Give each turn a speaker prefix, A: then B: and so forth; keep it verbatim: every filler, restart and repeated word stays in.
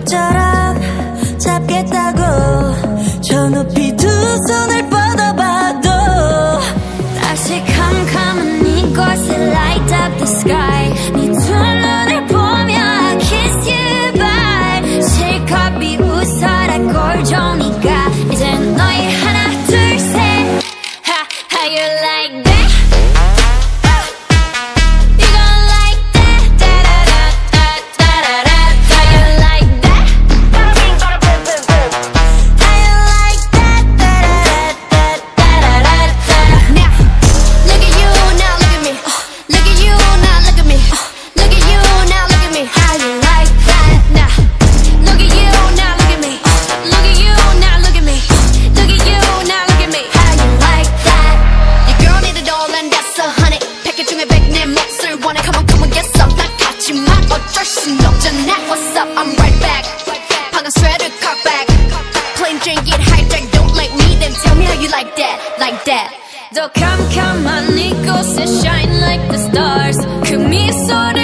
A: 모처럼 잡겠다고 저 높이 두 손을 뻗어봐도 다시 캄캄한 이곳에 light up the sky 네 두 눈을 보며 I kiss you bye 실컷 비웃어라 꼴좋으니까 이젠 너희 하나 둘 셋 Ha, how you like that?
B: What's up? I'm right back. 방금 sweater cut back. Plain drink it hijack. Don't like me, then tell me how you like that, like that.
A: 더 캄캄한 이곳에 shine like the stars 그 미소를